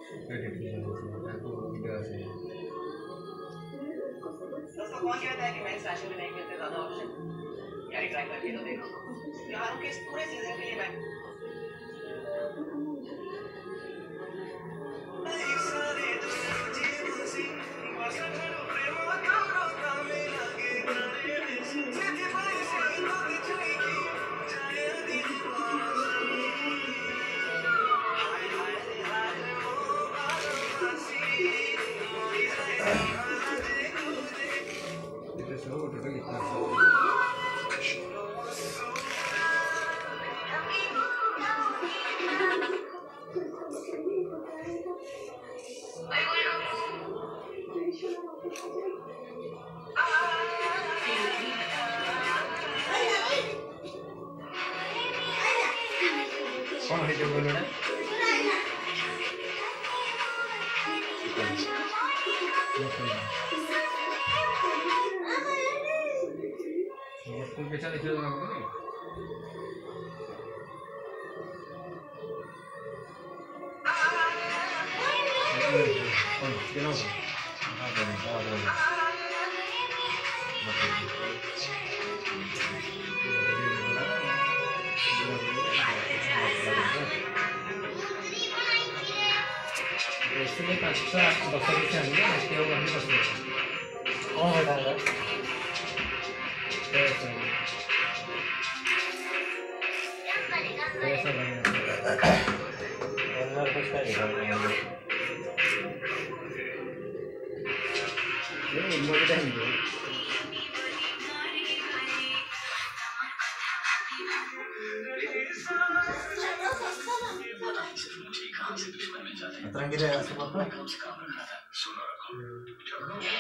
दोस्तों कौन कहता है कि मैं इस राशि में नहीं मिलते ज्यादा ऑप्शन यार ट्राई करके तो देखो यारों के इस पूरे सीजन के लिए मैं कौन है जो बोल रहा है? स्कूल पे चले चलो ना बोलो। कौन कितना? हाँ बोलो। इसलिए अच्छा डॉक्टर से आएंगे इसके वो हमने बस कौन बताएगा कैसा बनेगा और कुछ करेगा ये मोड़ देंगे तरंगे ऐसे बोलता है